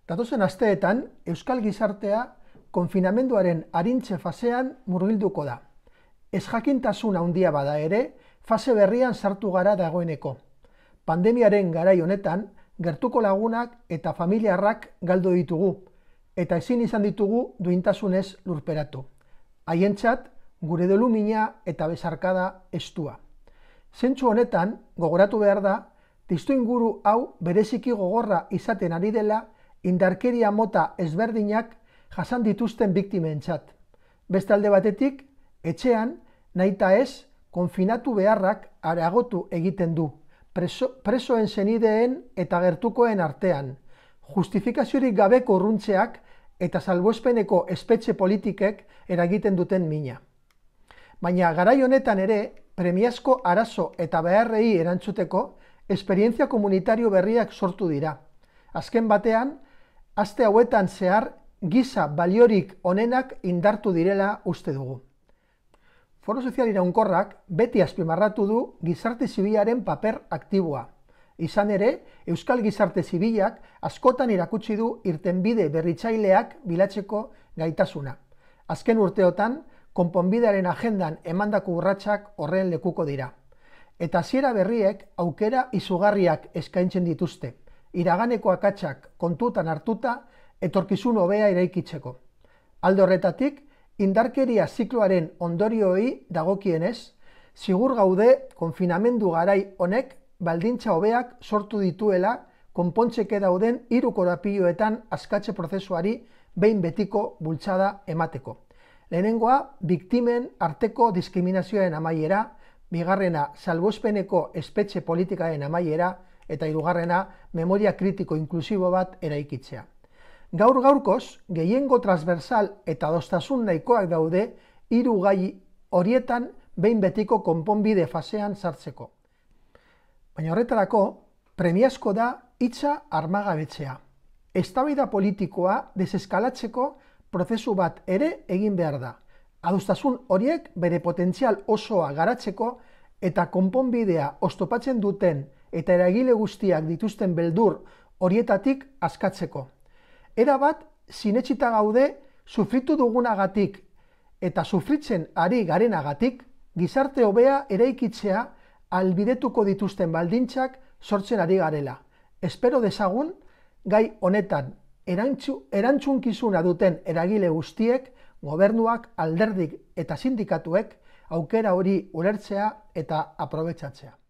Datozen asteetan, euskal gizartea konfinamenduaren arintze fasean murgilduko da. Ezjakintasun handia bada ere, fase berrian sartu gara dagoeneko. Pandemiaren garai honetan, gertuko lagunak eta familiarrak galdu ditugu, eta ezin izan ditugu duintasunez lurperatu. Haientzat, gure dolumina eta besarkada estua. Zentzu honetan, gogoratu behar da, testuinguru hau bereziki gogorra izaten ari dela indarkeria mota ezberdinak jasan dituzten biktimentzat. Beste alde batetik, etxean, nahita ez, konfinatu beharrak areagotu egiten du, presoen senideen eta gertukoen artean, justifikaziorik gabeko urruntzeak eta salbuespeneko espetxe politikek eragiten duten mina. Baina garai honetan ere, premiazko arazo eta beharrei erantzuteko, esperientzia komunitario berriak sortu dira. Azken batean, aste hauetan zehar, giza baliorik onenak indartu direla uste dugu. Foro Sozial Iraunkorrak beti azpimarratu du gizarte zibilaren paper aktiboa. Izan ere, euskal gizarte zibilak askotan erakutsi du irtenbide berritzaileak bilatzeko gaitasuna. Azken urteotan, konponbidearen agendan emandako urratsak horren lekuko dira. Eta hasiera berriek aukera izugarriak eskaintzen dituzte, iraganeko akatsak kontutan hartuta etorkizun hobea eraikitzeko. Alde horretatik, indarkeria zikloaren ondorioei dagokienez, zigur gaude konfinamendu garai honek baldintza hobeak sortu dituela konpontzeke dauden 3 korapiloetan askatze prozesuari behin betiko bultzada emateko. Lehenengoa, biktimen arteko diskriminazioaren amaiera, bigarrena, salbuespeneko espetxe politikaren amaiera, eta hirugarrena, memoria kritiko inklusibo bat eraikitzea. Gaur-gaurkoz, gehiengo transversal eta adostasun nahikoak daude 3 gai horietan behin betiko konponbide fasean sartzeko. Baina horretarako, premiazko da hitza armagabetzea. Eztabaida politikoa deseskalatzeko prozesu bat ere egin behar da. Adostasun horiek bere potentzial osoa garatzeko eta konponbidea oztopatzen duten eta eragile guztiak dituzten beldur horietatik askatzeko. Erabat, sinetsita gaude, sufritu dugunagatik eta sufritzen ari garenagatik, gizarte hobea eraikitzea ahalbidetuko dituzten baldintzak sortzen ari garela. Espero dezagun, gai honetan erantzunkizuna duten eragile guztiek, gobernuak, alderdik eta sindikatuek aukera hori ulertzea eta aprobetxatzea.